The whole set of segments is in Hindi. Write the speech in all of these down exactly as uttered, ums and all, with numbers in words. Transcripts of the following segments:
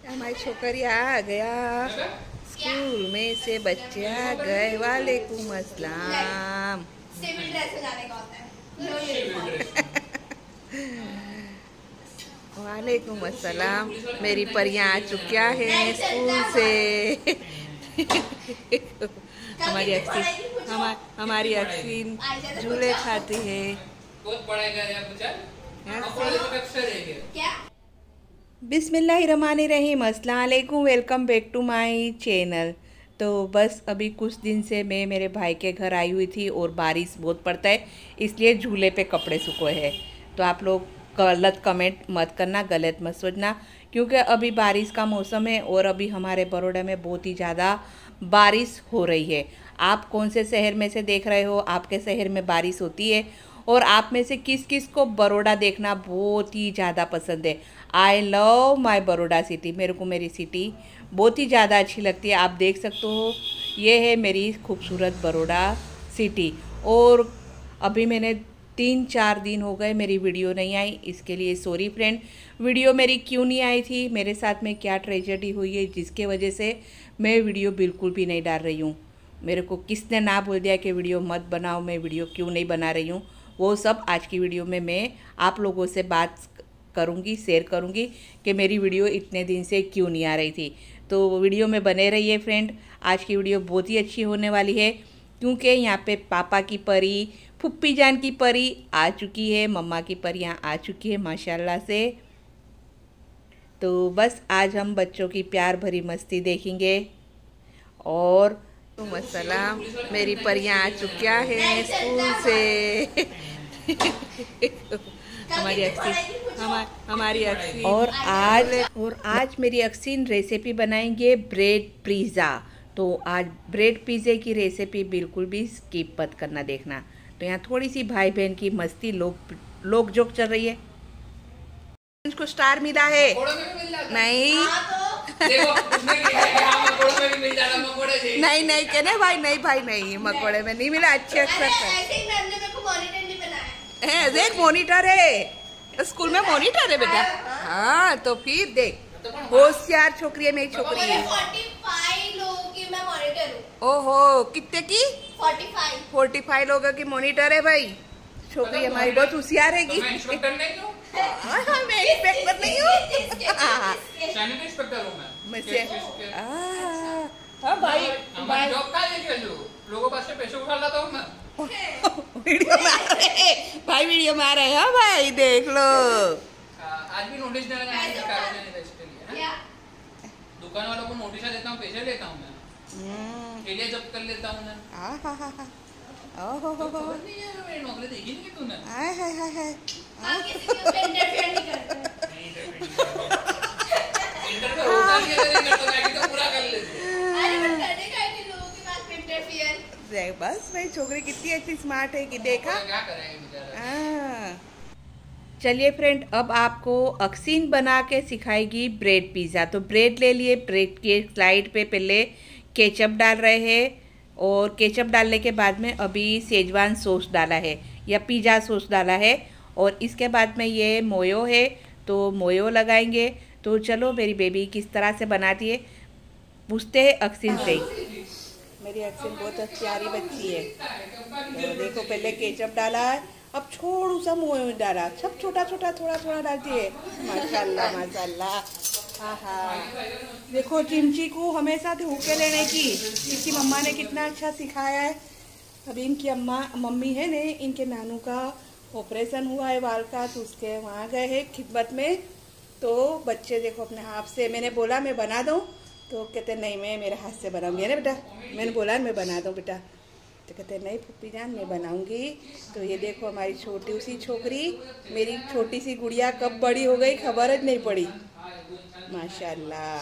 हमारी छोकरी आ गया स्कूल में से, बच्चे आ गए। वालेकुम अस्सलाम। वालेकुम अस्सलाम। मेरी परियां आ चुकिया है स्कूल से। हमारी अक्सीन हमा, हमारी अक्सीन झूले खाती है। बिस्मिल्लाहिर्रहमानिर्रहीम। अस्सलाम वालेकुम। Welcome back to my channel. तो बस अभी कुछ दिन से मैं मेरे भाई के घर आई हुई थी और बारिश बहुत पड़ता है, इसलिए झूले पे कपड़े सूखे हैं। तो आप लोग गलत कमेंट मत करना, गलत मत सोचना, क्योंकि अभी बारिश का मौसम है और अभी हमारे बड़ौदा में बहुत ही ज़्यादा बारिश हो रही है। आप कौन से शहर में से देख रहे हो, आपके शहर में बारिश होती है, और आप में से किस किस को बड़ौदा देखना बहुत ही ज़्यादा पसंद है। I love my Baroda city. मेरे को मेरी सिटी बहुत ही ज़्यादा अच्छी लगती है। आप देख सकते हो, ये है मेरी खूबसूरत बड़ौदा सिटी। और अभी मैंने तीन चार दिन हो गए मेरी वीडियो नहीं आई, इसके लिए सॉरी फ्रेंड। वीडियो मेरी क्यों नहीं आई थी, मेरे साथ में क्या ट्रेजेडी हुई है जिसके वजह से मैं वीडियो बिल्कुल भी नहीं डाल रही हूँ। मेरे को किसने ना बोल दिया कि वीडियो मत बनाओ, मैं वीडियो क्यों नहीं बना रही हूँ, वो सब आज की वीडियो में मैं आप लोगों से बात करूँगी, शेयर करूँगी कि मेरी वीडियो इतने दिन से क्यों नहीं आ रही थी। तो वीडियो में बने रहिए फ्रेंड। आज की वीडियो बहुत ही अच्छी होने वाली है, क्योंकि यहाँ पे पापा की परी, फुप्पी जान की परी आ चुकी है, मम्मा की परियाँ आ चुकी है माशाल्लाह से। तो बस आज हम बच्चों की प्यार भरी मस्ती देखेंगे। और तो मसलाम, मेरी परियाँ आ चुकिया है स्कूल से। हमारी अक्सीन हमा, हमारी अक्सीन और आज और आज मेरी अक्सीन रेसिपी बनाएंगे ब्रेड पिज़्ज़ा। तो आज ब्रेड पिज़्ज़े की रेसिपी बिल्कुल भी स्किप मत करना, देखना। तो यहाँ थोड़ी सी भाई बहन की मस्ती, लोग लोग जोक चल रही है। इसको स्टार मिला है नहीं। नहीं नहीं कहने भाई, नहीं भाई नहीं, मकोड़े में नहीं मिला। अच्छे अक्षर है, देख मॉनिटर है, स्कूल में मॉनिटर है बेटा। हाँ तो फिर देख, होशियार छोकरी है मेरी छोकरी है। ओहो, कितने की? पैंतालीस पैंतालीस लोगों की मॉनिटर है भाई। छोकरी हमारी बहुत होशियार है। मैं इंस्पेक्टर नहीं हूँ। मैं इंस्पेक्टर नहीं हूँ। हाँ भाई, लोगों पास से पैसे उठा लाता हूँ मैं। वीडियो में आ रहे भाई, वीडियो में आ रहे हैं भाई, देख लो। आज भी नोटिस देना है, दुकान वालों को नोटिस देता हूँ, पैसे लेता हूँ मैं, एरिया जब्त कर लेता हूँ मैं। ओहो हो हो, मेरी नौकरी देखी नहीं तूने? हाय हाय हाय हाय, आप किसी के ऊपर इंटरफेयर नहीं करते। इंटरफेयर होता नहीं है, नहीं करता, मैं तो पूरा कर लेती। अरे बट करने का नहीं, लोगों के पास इंटरफेयर। देख बस मेरी छोकरी कितनी अच्छी स्मार्ट है कि देखा। क्या करेंगे बेचारा। चलिए फ्रेंड, अब आपको अक्सीन बना के सिखाएगी ब्रेड पिज़्ज़ा। तो ब्रेड ले लिए, ब्रेड के स्लाइड पे पहले केचप डाल रहे हैं, और केचप डालने के बाद में अभी शेजवान सॉस डाला है या पिज़्ज़ा सॉस डाला है, और इसके बाद में ये मोयो है तो मोयो लगाएंगे। तो चलो मेरी बेबी किस तरह से बनाती है पूछते हैं अक्सीन से। मेरी अक्सीन बहुत प्यारी बच्ची है। तो देखो पहले केचप डाला है, अब छोड़ू सा मोयो डाला, सब छोटा छोटा थोड़ा थोड़ा डालती है। माशाल्लाह माशाल्लाह। हाँ हाँ, देखो चिमची को हमेशा धोके लेने की, इसकी मम्मा ने कितना अच्छा सिखाया है। अभी इनकी अम्मा मम्मी है ने, इनके नानू का ऑपरेशन हुआ है बाल का, तो उसके वहाँ गए हैं खिदमत में। तो बच्चे देखो अपने हाथ से, मैंने बोला मैं बना दूँ, तो कहते नहीं मैं मेरे हाथ से बनाऊंगी ना बेटा। मैंने बोला मैं बना दूँ बेटा, तो कहते नहीं फुप्पी जान मैं बनाऊंगी। तो ये देखो हमारी छोटी सी छोकरी, मेरी छोटी सी गुड़िया कब बड़ी हो गई खबर ही नहीं पड़ी, माशाल्लाह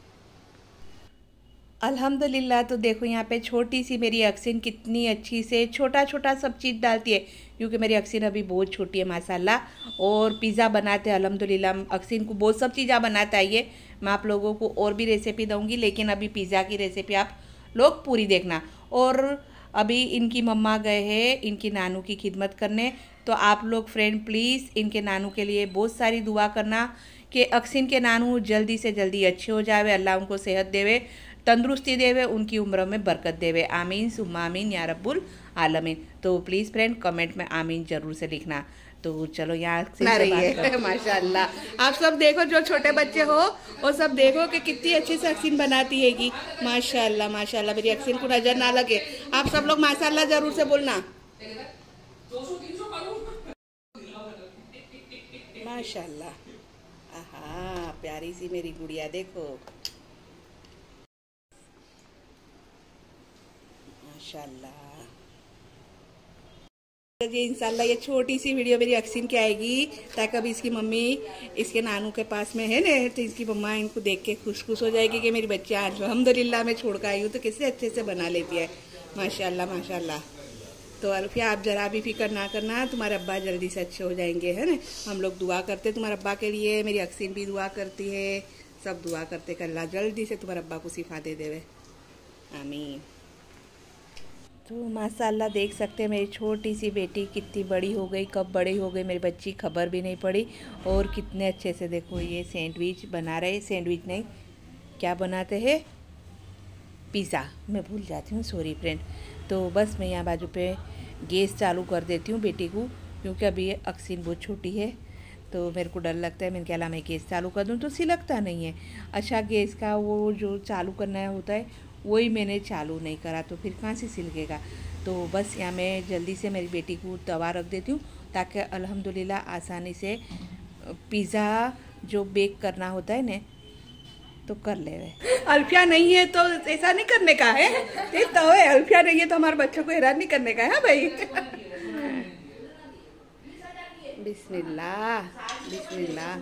अल्हम्दुलिल्लाह। तो देखो यहाँ पे छोटी सी मेरी अक्सीन कितनी अच्छी से छोटा छोटा सब चीज़ डालती है, क्योंकि मेरी अक्सीन अभी बहुत छोटी है माशाल्लाह। और पिज़्ज़ा बनाते हैं अल्हम्दुलिल्लाह, अक्सीन को बहुत सब चीज़ें बनाता है ये। मैं आप लोगों को और भी रेसिपी दूँगी, लेकिन अभी पिज़्ज़ा की रेसिपी आप लोग पूरी देखना। और अभी इनकी मम्मा गए हैं इनकी नानू की खिदमत करने, तो आप लोग फ्रेंड प्लीज़ इनके नानू के लिए बहुत सारी दुआ करना, कि अक्सिन के नानू जल्दी से जल्दी अच्छे हो जावे, अल्लाह उनको सेहत देवे, तंदुरुस्ती देवे, उनकी उम्र में बरकत देवे। आमीन सुम्मा आमीन या रब्बुल आलमीन। तो प्लीज़ फ्रेंड कमेंट में आमीन जरूर से लिखना। तो चलो यहाँ से रही है माशाल्लाह। आप सब देखो, जो छोटे बच्चे हो वो सब देखो कि कितनी अच्छी से अक्सिन बनाती है कि माशाल्लाह माशाल्लाह। मेरी अक्सिन को नजर ना लगे। आप सब लोग माशाल्लाह जरूर से बोलना। माशाल्लाह, आहा प्यारी सी मेरी गुड़िया देखो माशाल्लाह। ये इंशाल्लाह ये छोटी सी वीडियो मेरी अक्सिन की आएगी, ताकि अभी इसकी मम्मी इसके नानू के पास में है ना, तो इसकी मम्मा इनको देख के खुश खुश हो जाएगी कि मेरी बच्ची आज अल्हम्दुलिल्लाह मैं छोड़ कर आई हूँ तो किससे अच्छे से बना लेती है माशाल्लाह माशाल्लाह। तो अल्फिया आप जरा भी फिक्र ना करना, तुम्हारे अब्बा जल्दी से अच्छे हो जाएंगे, है ना। हम लोग दुआ करते हैं तुम्हारे अब्बा के लिए, मेरी अक्सिन भी दुआ करती है, सब दुआ करते कि अल्लाह जल्दी से तुम्हारे अब्बा को शिफा दे देवे, आमीन। तो माशाल्लाह देख सकते हैं मेरी छोटी सी बेटी कितनी बड़ी हो गई, कब बड़ी हो गई मेरी बच्ची खबर भी नहीं पड़ी। और कितने अच्छे से देखो ये सैंडविच बना रहे, सैंडविच नहीं क्या बनाते हैं, पिज़्ज़ा, मैं भूल जाती हूँ सॉरी फ्रेंड। तो बस मैं यहाँ बाजू पे गैस चालू कर देती हूँ बेटी को, क्योंकि अभी ये अक्सिन बहुत छोटी है तो मेरे को डर लगता है। मैंने क्या मैं गैस चालू कर दूँ तो सिलकता नहीं है। अच्छा गैस का वो जो चालू करना होता है वही मैंने चालू नहीं करा, तो फिर कहाँ से सिलकेगा। तो बस यहाँ मैं जल्दी से मेरी बेटी को तवा रख देती हूँ, ताकि अल्हम्दुलिल्लाह आसानी से पिज़्ज़ा जो बेक करना होता है ना तो कर ले रहे। अल्फिया नहीं है तो ऐसा नहीं करने का है, ये तो है। अल्फिया नहीं है तो हमारे बच्चों को हैरान नहीं करने का है भाई। बिस्मिल्लाह बिस्मिल्लाह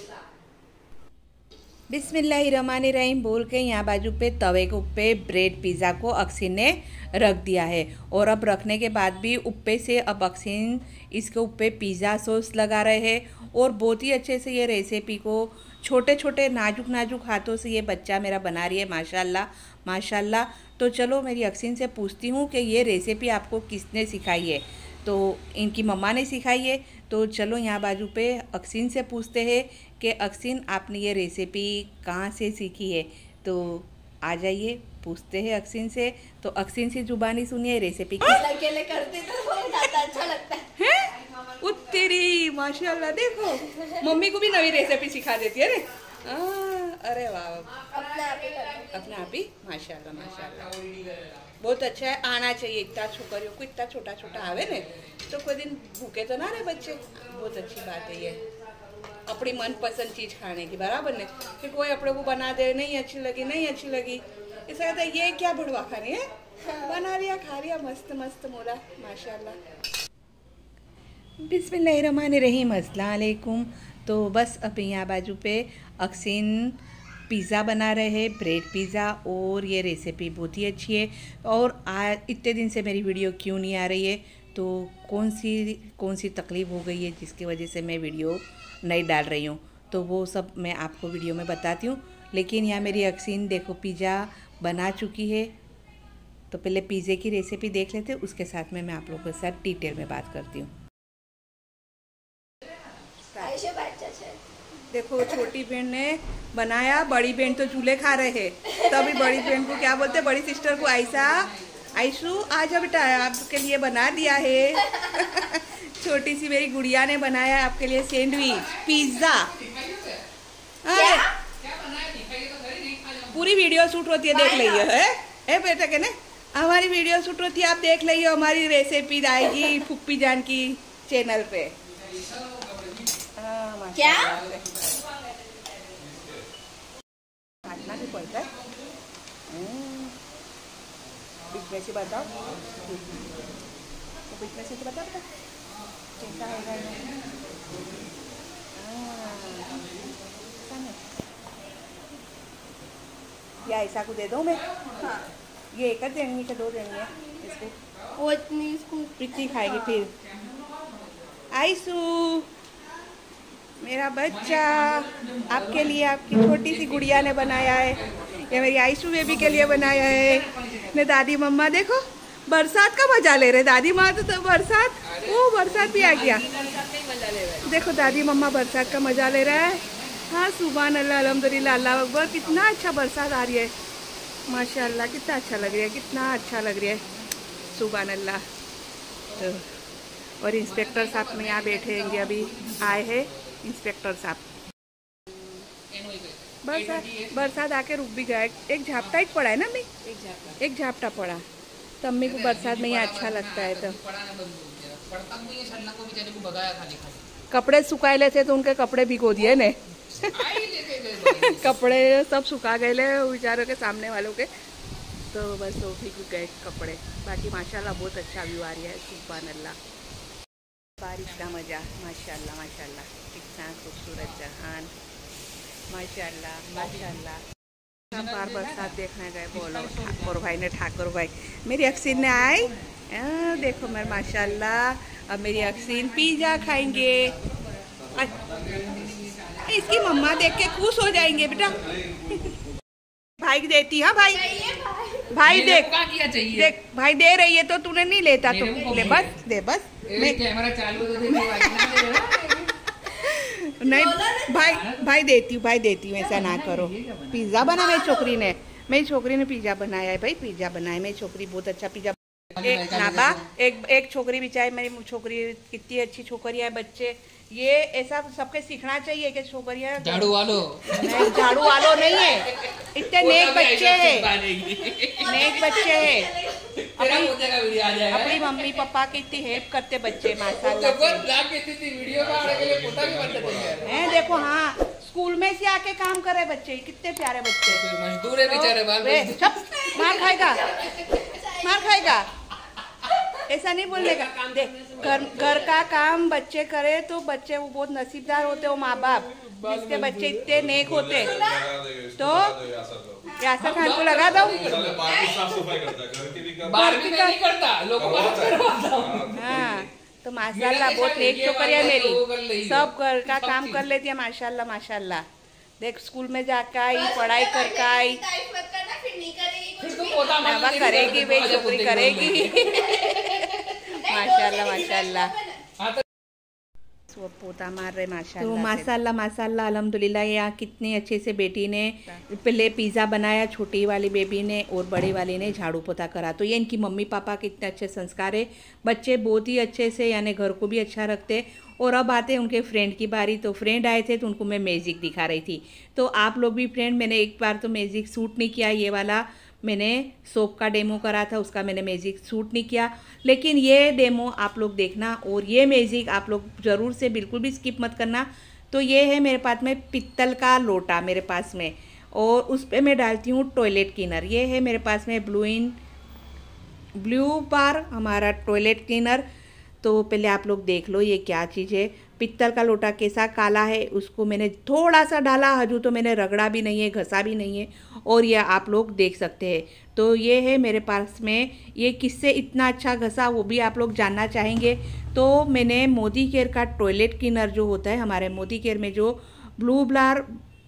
बिस्मिल्लाहिर्रहमानिर्रहीम बोल के यहाँ बाजू पे तवे के ऊपर ब्रेड पिज़्ज़ा को अक्सिन ने रख दिया है। और अब रखने के बाद भी ऊपर से अब अक्सिन इसके ऊपर पिज़्ज़ा सॉस लगा रहे हैं। और बहुत ही अच्छे से ये रेसिपी को छोटे छोटे नाजुक नाजुक हाथों से ये बच्चा मेरा बना रही है माशाल्लाह माशाल्लाह। तो चलो मेरी अक्सिन से पूछती हूँ कि ये रेसिपी आपको किसने सिखाई है। तो इनकी मम्मा ने सिखाई है। तो चलो यहाँ बाजू पे अक्सिन से पूछते हैं कि अक्सिन आपने ये रेसिपी कहाँ से सीखी है। तो आ जाइए पूछते हैं अक्सिन से। तो अक्सिन से जुबानी सुनिए रेसिपी की। अकेले करते तो बहुत ज़्यादा अच्छा लगता है। उत्तरी माशाल्लाह देखो मम्मी को भी नई रेसिपी सिखा देती है रे। आ, अरे वाह अपने आप ही करते अपने आप ही माशाल्लाह माशाल्लाह बहुत अच्छा है। आना चाहिए इतना छोकरियों को, इतना छोटा छोटा आवे ने तो कोई दिन भूखे तो ना रहे बच्चे। बहुत अच्छी बात है ये, अपनी मनपसंद चीज़ खाने की बराबर ने। फिर कोई अपने को बना दे नहीं अच्छी लगी नहीं अच्छी लगी, इसका कहता है ये क्या भड़वा खानी है, बना लिया खा लिया मस्त मस्त मोला माशाल्लाह। बिस्मिल्लाहिर्रहमानिर्रहीम अस्सलाम वालेकुम। तो बस अब यहाँ बाजू पे अक्सिन पिज़्ज़ा बना रहे हैं, ब्रेड पिज़्ज़ा। और ये रेसिपी बहुत ही अच्छी है। और आज इतने दिन से मेरी वीडियो क्यों नहीं आ रही है, तो कौन सी कौन सी तकलीफ़ हो गई है जिसकी वजह से मैं वीडियो नहीं डाल रही हूँ, तो वो सब मैं आपको वीडियो में बताती हूँ। लेकिन यहाँ मेरी अक्सिन देखो पिज़्ज़ा बना चुकी है। तो पहले पिज़्ज़े की रेसिपी देख लेते हैं, उसके साथ में मैं आप लोगों के साथ डिटेल में बात करती हूँ। देखो छोटी बहन ने बनाया, बड़ी बहन तो चूल्हे खा रहे हैं। तभी बड़ी बहन को क्या बोलते हैं, बड़ी सिस्टर को आयशा आयशू आजा बेटा आपके लिए बना दिया है। छोटी सी मेरी गुड़िया ने बनाया आपके लिए सैंडविच पिज़्ज़ा। पूरी वीडियो शूट होती है देख लीजिए है ए बेटा के ने हमारी वीडियो शूट होती है, आप देख लीजिए हमारी रेसिपी आएगी फुप्पी जान की चैनल पे। क्या काटना भी पड़ता है, बीच में से बताओ तो बीच में से तो बता बेटा कैसा होगा ये ऐसा को दे दो मैं। हाँ ये एक देंगे कि दो देंगे इसको, वो इतनी इसको इतनी खाएगी फिर। आयशू मेरा बच्चा आपके लिए आपकी छोटी सी गुड़िया ने बनाया है, ये मेरी आयशू बेबी के लिए बनाया है। ने दादी मम्मा देखो बरसात का मजा ले रहे, दादी माँ तो, तो बरसात वो बरसात भी आ गया। देखो दादी मम्मा बरसात का मजा ले रहा है। हाँ सुभान अल्लाह अल्हम्दुलिल्लाह अल्लाह अकबर। कितना अच्छा बरसात आ रही है माशाल्लाह, कितना अच्छा लग रहा है, कितना अच्छा लग रहा है सुभान अल्लाह। तो और इंस्पेक्टर साहब में यहाँ बैठे हैं, अभी आए हैं इंस्पेक्टर साहब। बरसात बरसात आके रुक भी गया, एक झापटा ही पड़ा है ना मैं, एक झापटा पड़ा तो अम्मी को बरसात में यहाँ अच्छा लगता है। तो कपड़े सुखाए ले थे तो उनके कपड़े भिगो दिए ने कपड़े सब सुखा गए ले बेचारों के सामने वालों के, तो बस वो भीग गए कपड़े। बाकी माशाल्लाह बहुत अच्छा व्यू आ रहा है सुभान अल्लाह। बारिश का मजा माशाल्लाह माशाल्लाह, कितना खूबसूरत जहान माशाल्लाह माशाल्लाह। हम बार बरसात देखने गए, बोलो ठाकुर भाई ने ठाकुर भाई मेरी अक्सीन ने आई आ, देखो मेरे माशाल्लाह। अब मेरी अक्सीन पिज़्ज़ा खाएंगे, इसकी मम्मा देख के खुश हो जाएंगे बेटा। भाई देती है भाई भाई देख देख भाई दे रही है तो तूने नहीं लेता तो ले बस दे बस। मैं कैमरा चालू नहीं भाई भाई देती हूँ भाई देती हूँ, ऐसा ना करो। पिज़्ज़ा बना मेरी छोकरी ने, मेरी छोकरी ने पिज़्ज़ा बनाया है भाई, पिज़्ज़ा बनाया मेरी छोकरी, बहुत अच्छा पिज़्ज़ा। एक नाबा एक एक छोकरी बिचारी, मेरी छोकरी कितनी अच्छी छोकरी है। बच्चे ये ऐसा सबके सीखना चाहिए कि छोकरियाँ झाड़ू वालो नहीं, झाड़ू वालो नहीं है, इतने नेक बच्चे हैं, नेक बच्चे हैं। अपनी अपनी मम्मी पापा की इतनी हेल्प करते बच्चे माशाल्लाह। हैं देखो हाँ स्कूल में से आके काम करे बच्चे, कितने प्यारे बच्चे, मजदूर है बेचारे। मार खाएगा मार खाएगा ऐसा नहीं बोलने का। देख घर घर का काम बच्चे करे तो बच्चे वो बहुत नसीबदार होते हो माँ बाप, जिसके बच्चे इतने नेक होते। तो यासर खान को लगा दो, हाँ तो माशाल्लाह बहुत नेक छोकरी है मेरी, सब घर का काम कर लेती है माशाल्लाह माशाल्लाह। देख स्कूल में जाकर आई, पढ़ाई करके आई, करेगी भाई छोकरी करेगी माशाल्लाह माशाल्लाह। वो पोता मार रहे माशाल्लाह। तो माशाल्लाह माशाल्लाह अल्हम्दुलिल्लाह। यहाँ कितने अच्छे से बेटी ने पहले पिज़्ज़ा बनाया, छोटी वाली बेबी ने, और बड़ी वाली ने झाड़ू पोता करा। तो ये इनकी मम्मी पापा के इतने अच्छे संस्कार है, बच्चे बहुत ही अच्छे से यानी घर को भी अच्छा रखते। और अब आते उनके फ्रेंड की बारी। तो फ्रेंड आए थे तो उनको मैं मैजिक दिखा रही थी। तो आप लोग भी फ्रेंड, मैंने एक बार तो मैजिक सूट नहीं किया, ये वाला मैंने सोप का डेमो करा था, उसका मैंने मैजिक सूट नहीं किया, लेकिन ये डेमो आप लोग देखना और ये मैजिक आप लोग ज़रूर से बिल्कुल भी स्किप मत करना। तो ये है मेरे पास में पित्तल का लोटा मेरे पास में, और उस पर मैं डालती हूँ टॉयलेट क्लीनर। ये है मेरे पास में ब्लू इन ब्लू बार हमारा टॉयलेट क्लीनर। तो पहले आप लोग देख लो ये क्या चीज़ है। पित्तल का लोटा कैसा काला है, उसको मैंने थोड़ा सा डाला, हजू तो मैंने रगड़ा भी नहीं है, घसा भी नहीं है, और ये आप लोग देख सकते हैं। तो ये है मेरे पास में, ये किससे इतना अच्छा घसा वो भी आप लोग जानना चाहेंगे। तो मैंने मोदी केयर का टॉयलेट क्लीनर जो होता है, हमारे मोदी केयर में जो ब्लू ब्लार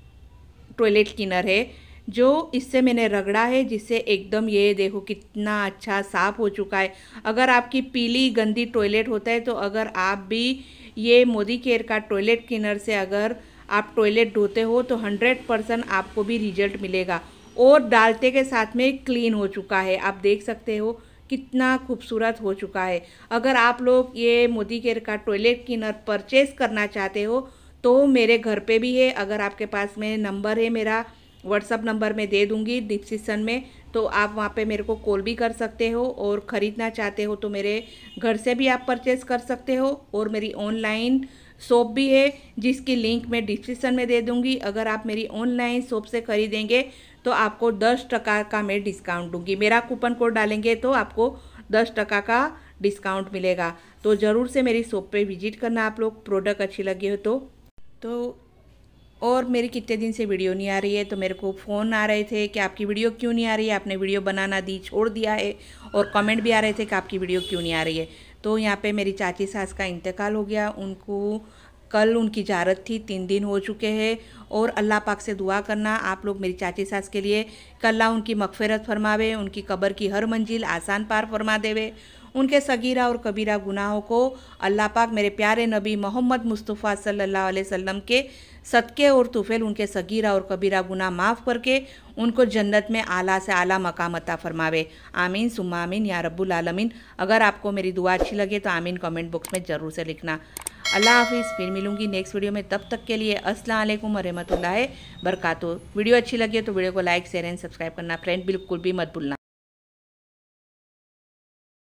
टॉयलेट क्लीनर है, जो इससे मैंने रगड़ा है, जिससे एकदम ये देखो कितना अच्छा साफ़ हो चुका है। अगर आपकी पीली गंदी टॉयलेट होता है तो अगर आप भी ये मोदी केयर का टॉयलेट क्लीनर से अगर आप टॉयलेट धोते हो तो हंड्रेड परसेंट आपको भी रिजल्ट मिलेगा। और डालते के साथ में क्लीन हो चुका है, आप देख सकते हो कितना खूबसूरत हो चुका है। अगर आप लोग ये मोदी केयर का टॉयलेट क्लीनर परचेज़ करना चाहते हो तो मेरे घर पे भी है। अगर आपके पास में नंबर है, मेरा व्हाट्सअप नंबर मैं दे दूँगी डिस्क्रिप्शन में, तो आप वहाँ पे मेरे को कॉल भी कर सकते हो। और ख़रीदना चाहते हो तो मेरे घर से भी आप परचेज़ कर सकते हो। और मेरी ऑनलाइन शॉप भी है जिसकी लिंक मैं डिस्क्रिप्शन में दे दूँगी। अगर आप मेरी ऑनलाइन शॉप से ख़रीदेंगे तो आपको दस टका का मैं डिस्काउंट दूँगी। मेरा कूपन कोड डालेंगे तो आपको दस टका का डिस्काउंट मिलेगा। तो ज़रूर से मेरी शॉप पे विजिट करना आप लोग, प्रोडक्ट अच्छी लगी हो तो। तो और मेरी कितने दिन से वीडियो नहीं आ रही है, तो मेरे को फ़ोन आ रहे थे कि आपकी वीडियो क्यों नहीं आ रही है, आपने वीडियो बनाना दी छोड़ दिया है, और कमेंट भी आ रहे थे कि आपकी वीडियो क्यों नहीं आ रही है। तो यहाँ पे मेरी चाची सास का इंतकाल हो गया, उनको कल उनकी ज़ारत थी, तीन दिन हो चुके हैं। और अल्लाह पाक से दुआ करना आप लोग मेरी चाची सास के लिए कि अल्लाह उनकी मगफिरत फरमावे, उनकी कब्र की हर मंजिल आसान पार फरमा देवे, उनके सगीरा और कबीरा गुनाहों को अल्लाह पाक मेरे प्यारे नबी मोहम्मद मुस्तफ़ा सल्लल्लाहु अलैहि वसल्लम के सदक़े और तुफ़ैल उनके सगीरा और कबीरा गुनाह माफ़ करके उनको जन्नत में आला से आला मकाम अता फरमावे। आमीन सुम्मा आमीन या रब्बुल आलमीन। अगर आपको मेरी दुआ अच्छी लगे तो आमीन कमेंट बॉक्स में ज़रूर से लिखना। अल्लाह हाफिज़। फिर मिलूंगी नेक्स्ट वीडियो में, तब तक के लिए अस्सलाम वालेकुम व रहमतुल्लाहि बरकातहू। वीडियो अच्छी लगी तो वीडियो को लाइक शेयर एंड सब्सक्राइब करना फ्रेंड बिल्कुल भी मत भूलना।